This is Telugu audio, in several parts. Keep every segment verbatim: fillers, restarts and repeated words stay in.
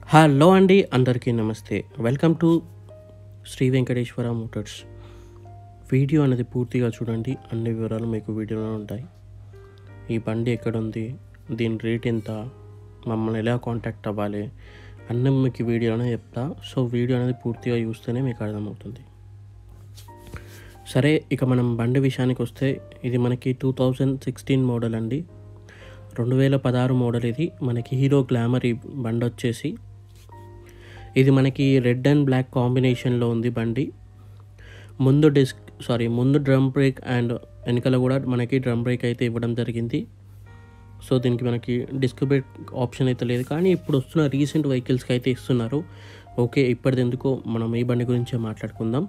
హలో అండి, అందరికీ నమస్తే. Welcome to Shri Venkateshwara Motors. Video అనేది పూర్తిగా చూడండి, అన్ని వివరాలు మీకు వీడియోలో ఉంటాయి. ఈ బండి ఎక్కడుంది, దీని రేట్ ఎంత, మమ్మల్ని ఎలా కాంటాక్ట్ అవ్వాలి అన్నీ మీకు వీడియోలోనే చెప్తా. సో వీడియో అనేది పూర్తిగా చూస్తేనే మీకు అర్థమవుతుంది. సరే, ఇక మనం బండి విషయానికి వస్తే, ఇది మనకి టూ థౌజండ్ సిక్స్టీన్ మోడల్ అండి. రెండు వేల పదహారు మోడల్. ఇది మనకి హీరో గ్లామర్. ఈ బండి వచ్చేసి ఇది మనకి రెడ్ అండ్ బ్లాక్ కాంబినేషన్లో ఉంది బండి. ముందు డిస్క్ సారీ ముందు డ్రమ్ బ్రేక్ అండ్ వెనకాల కూడా మనకి డ్రమ్ బ్రేక్ అయితే ఇవ్వడం జరిగింది. సో దీనికి మనకి డిస్క్ బ్రేక్ ఆప్షన్ అయితే లేదు, కానీ ఇప్పుడు వస్తున్న రీసెంట్ వెహికల్స్కి అయితే ఇస్తున్నారు. ఓకే, ఇప్పటిది ఎందుకో మనం ఈ బండి గురించే మాట్లాడుకుందాం.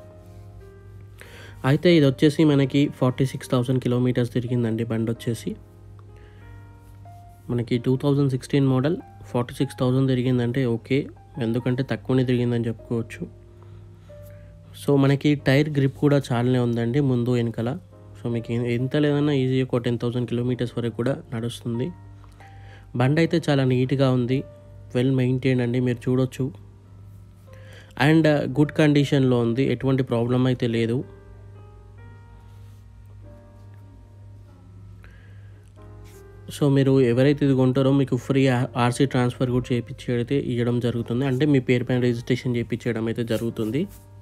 అయితే ఇది వచ్చేసి మనకి ఫార్టీ సిక్స్ థౌజండ్ కిలోమీటర్స్ తిరిగిందండి బండి వచ్చేసి. మనకి two thousand sixteen model forty six thousand తిరిగిందంటే ఓకే, ఎందుకంటే తక్కువనే తిరిగిందని చెప్పుకోవచ్చు. సో మనకి టైర్ గ్రిప్ కూడా చాలానే ఉందండి ముందు వెనకాల. సో మీకు ఎంత లేదన్నా ఈజీ ఒక టెన్ థౌజండ్ కిలోమీటర్స్ వరకు కూడా నడుస్తుంది. బండి అయితే చాలా నీట్గా ఉంది, వెల్ మెయింటైన్ అండి, మీరు చూడొచ్చు. అండ్ గుడ్ కండిషన్లో ఉంది, ఎటువంటి ప్రాబ్లం అయితే లేదు. సో మీరు ఎవరైతే ఇది కొంటారో మీకు ఫ్రీ ఆర్సీ ట్రాన్స్ఫర్ కూడా చేయించి అయితే ఇవ్వడం జరుగుతుంది, అంటే మీ పేరు పైన రిజిస్ట్రేషన్ చేయించడం అయితే జరుగుతుంది.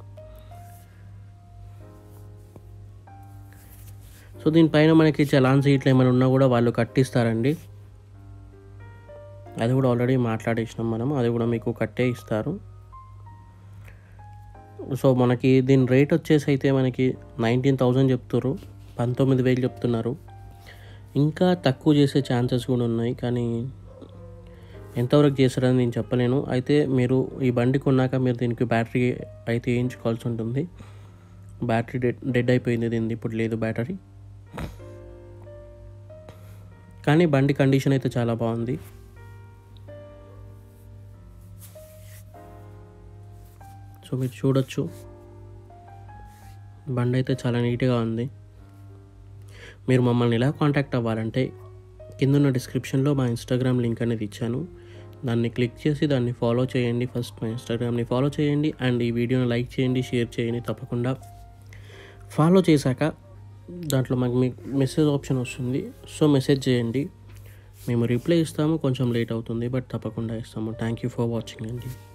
సో దీనిపైన మనకి చలాన్ సీట్లు ఏమైనా ఉన్నా కూడా వాళ్ళు కట్టిస్తారండి. అది కూడా ఆల్రెడీ మాట్లాడేసినాం మనం, అది కూడా మీకు కట్టే ఇస్తారు. సో మనకి దీని రేట్ వచ్చేసి అయితే మనకి నైన్టీన్ థౌజండ్ చెప్తారు, పంతొమ్మిది వేలు చెప్తున్నారు. ఇంకా తక్కువ చేసే ఛాన్సెస్ కూడా ఉన్నాయి, కానీ ఎంతవరకు చేస్తారని నేను చెప్పలేను. అయితే మీరు ఈ బండి కొన్నాక మీరు దీనికి బ్యాటరీ అయితే వేయించుకోవాల్సి ఉంటుంది. బ్యాటరీ డెడ్ డెడ్ అయిపోయింది దీన్ని, ఇప్పుడు లేదు బ్యాటరీ. కానీ బండి కండిషన్ అయితే చాలా బాగుంది. సో మీరు చూడొచ్చు, బండి అయితే చాలా నీట్గా ఉంది. మీరు మమ్మల్ని ఎలా కాంటాక్ట్ అవ్వాలంటే, కింద డిస్క్రిప్షన్లో మా ఇన్స్టాగ్రామ్ లింక్ అనేది ఇచ్చాను, దాన్ని క్లిక్ చేసి దాన్ని ఫాలో చేయండి. ఫస్ట్ మా ఇన్స్టాగ్రామ్ని ఫాలో చేయండి అండ్ ఈ వీడియోని లైక్ చేయండి, షేర్ చేయండి. తప్పకుండా ఫాలో చేశాక దాంట్లో మాకు మీకు మెసేజ్ ఆప్షన్ వస్తుంది, సో మెసేజ్ చేయండి, మేము రిప్లై ఇస్తాము. కొంచెం లేట్ అవుతుంది, బట్ తప్పకుండా ఇస్తాము. థ్యాంక్ యూ ఫర్ వాచింగ్ అండి.